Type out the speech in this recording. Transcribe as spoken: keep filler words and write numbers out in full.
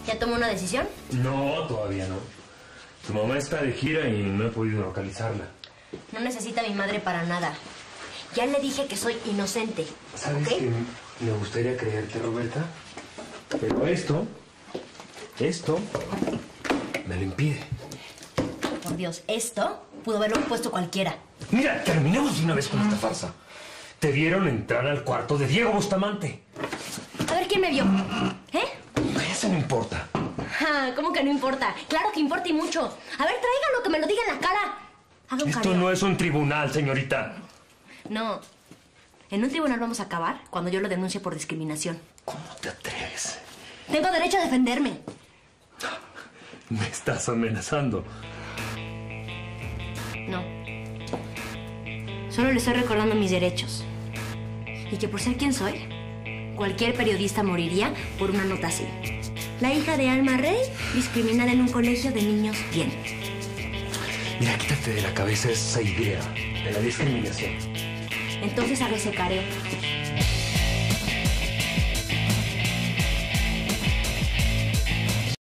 ¿Ya tomó una decisión? No, todavía no. Tu mamá está de gira y no he podido localizarla. No necesita a mi madre para nada. Ya le dije que soy inocente. ¿Sabes ¿okay? que me gustaría creerte, Roberta? Pero esto, esto, me lo impide. Por Dios, esto pudo haberlo puesto cualquiera. Mira, terminemos de una vez con esta farsa. Te vieron entrar al cuarto de Diego Bustamante. A ver, ¿quién me vio? ¿Eh? Eso no importa. Ah, ¿cómo que no importa? Claro que importa y mucho. A ver, tráigalo, que me lo diga en la cara. Haga un Esto careo. no es un tribunal, señorita. No. En un tribunal vamos a acabar cuando yo lo denuncie por discriminación. ¿Cómo te atreves? Tengo derecho a defenderme. Me estás amenazando. No. Solo le estoy recordando mis derechos. Y que por ser quien soy, cualquier periodista moriría por una nota así. La hija de Alma Rey discriminada en un colegio de niños bien. Mira, quítate de la cabeza esa idea de la discriminación. Entonces haga ese careo.